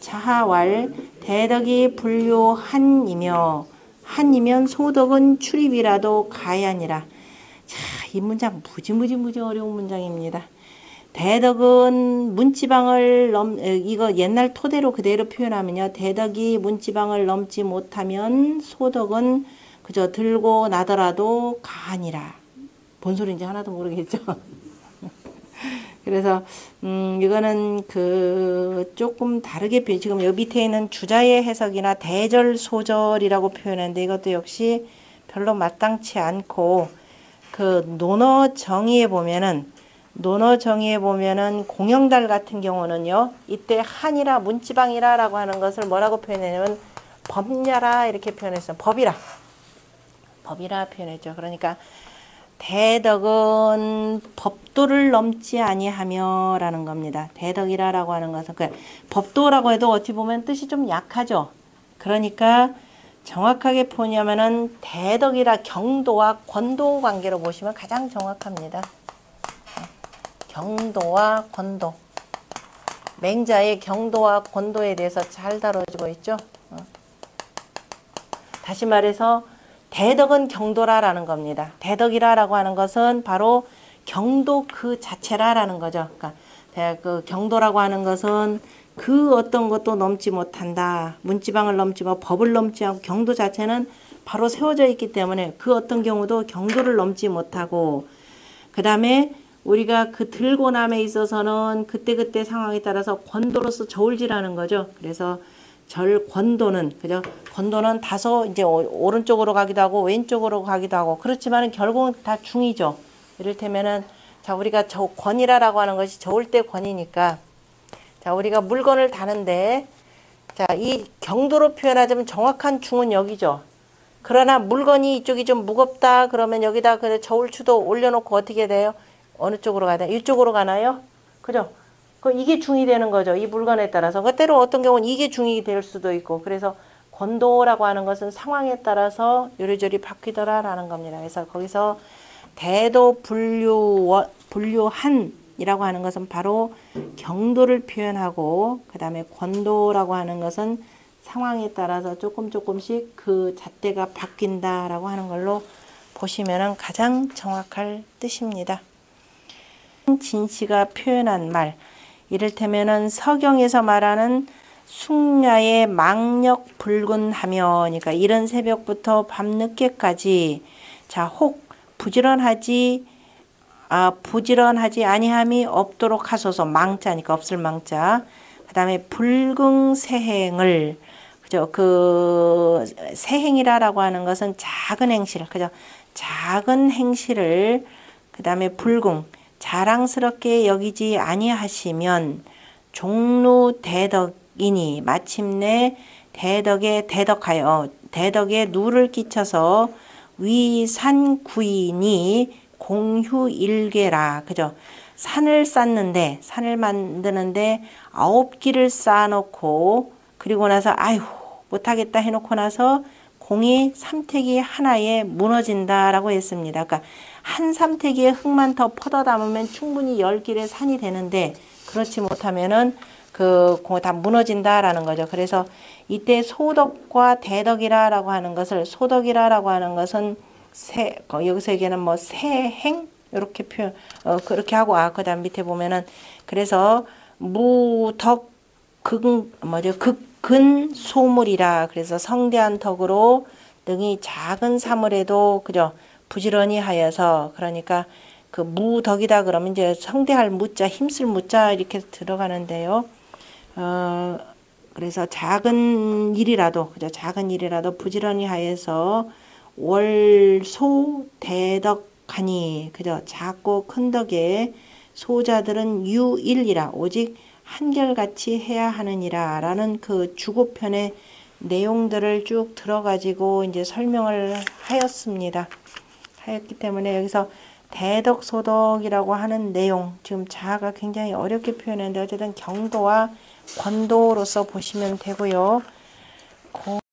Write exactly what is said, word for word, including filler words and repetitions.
자하왈 대덕이 불요한이며 한이면 소덕은 출입이라도 가야니라. 자, 이 문장 무지무지 무지 어려운 문장입니다. 대덕은 문지방을 넘 이거 옛날 토대로 그대로 표현하면요. 대덕이 문지방을 넘지 못하면 소덕은 그저 들고 나더라도 가니라. 뭔 소리인지 하나도 모르겠죠. 그래서 음 이거는 그 조금 다르게 지금 여기 밑에 있는 주자의 해석이나 대절소절이라고 표현했는데 이것도 역시 별로 마땅치 않고 그 논어 정의에 보면은 논어 정의에 보면은 공영달 같은 경우는요. 이때 한이라 문지방이라 라고 하는 것을 뭐라고 표현했냐면 법야라 이렇게 표현했어요. 법이라. 법이라 표현했죠. 그러니까 대덕은 법도를 넘지 아니하며 라는 겁니다. 대덕이라 라고 하는 것은 그 법도라고 해도 어찌 보면 뜻이 좀 약하죠. 그러니까 정확하게 보냐면은 대덕이라 경도와 권도 관계로 보시면 가장 정확합니다. 경도와 권도. 맹자의 경도와 권도에 대해서 잘 다뤄지고 있죠. 다시 말해서 대덕은 경도라라는 겁니다. 대덕이라라고 하는 것은 바로 경도 그 자체라라는 거죠. 그러니까 그 경도라고 하는 것은 그 어떤 것도 넘지 못한다. 문지방을 넘지 못, 법을 넘지 않고 경도 자체는 바로 세워져 있기 때문에 그 어떤 경우도 경도를 넘지 못하고 그 다음에 우리가 그 들고 남에 있어서는 그때그때 상황에 따라서 권도로서 저울질하는 거죠. 그래서 절 권도는 그죠? 권도는 다소 이제 오른쪽으로 가기도 하고 왼쪽으로 가기도 하고 그렇지만 결국은 다 중이죠. 이를테면은 자 우리가 저 권이라라고 하는 것이 저울 때 권이니까 자 우리가 물건을 다는데 자 이 경도로 표현하자면 정확한 중은 여기죠. 그러나 물건이 이쪽이 좀 무겁다 그러면 여기다 그 저울추도 올려놓고 어떻게 돼요? 어느 쪽으로 가야 돼? 이쪽으로 가나요? 그죠? 그 이게 중이 되는 거죠. 이 물건에 따라서. 그 때로 어떤 경우는 이게 중이 될 수도 있고. 그래서 권도라고 하는 것은 상황에 따라서 요리조리 바뀌더라라는 겁니다. 그래서 거기서 대도 분류 분류한이라고 하는 것은 바로 경도를 표현하고 그 다음에 권도라고 하는 것은 상황에 따라서 조금 조금씩 그 잣대가 바뀐다라고 하는 걸로 보시면은 가장 정확할 뜻입니다. 진씨가 표현한 말. 이를테면은 서경에서 말하는 숙야의 망력 불근하며 그러니까 이른 새벽부터 밤늦게까지 자 혹 부지런하지 아 부지런하지 아니함이 없도록 하소서. 망자니까 없을 망자. 그다음에 불긍세행을 그죠? 그 세행이라라고 하는 것은 작은 행실. 그죠? 작은 행실을 그다음에 불긍 자랑스럽게 여기지 아니하시면 종로 대덕이니 마침내 대덕에 대덕하여 대덕에 누를 끼쳐서 위산구인이 공휴일계라. 그죠? 산을 쌓는데 산을 만드는데 아홉 길을 쌓아놓고 그리고 나서 아유 못하겠다 해놓고 나서 공이 삼택이 하나에 무너진다라고 했습니다. 그러니까 한 삼택의 흙만 더 퍼다 담으면 충분히 열 길의 산이 되는데 그렇지 못하면은 그 공 다 무너진다라는 거죠. 그래서 이때 소덕과 대덕이라라고 하는 것을 소덕이라라고 하는 것은 세 여기서 얘기하는 뭐 세행 이렇게 표현 어 그렇게 하고 아 그다음 밑에 보면은 그래서 무덕 극 뭐죠 극근 소물이라 그래서 성대한 덕으로 능히 작은 사물에도 그죠 부지런히 하여서 그러니까 그 무덕이다 그러면 이제 성대할 무자 힘쓸 무자 이렇게 들어가는데요. 어 그래서 작은 일이라도 그죠 작은 일이라도 부지런히 하여서 월소 대덕하니 그죠 작고 큰 덕에 소자들은 유일이라 오직 한결같이 해야 하느니라 라는 그 주고편의 내용들을 쭉 들어가지고 이제 설명을 하였습니다. 하였기 때문에 여기서 대덕소덕이라고 하는 내용 지금 자아가 굉장히 어렵게 표현했는데 어쨌든 경도와 권도로서 보시면 되고요.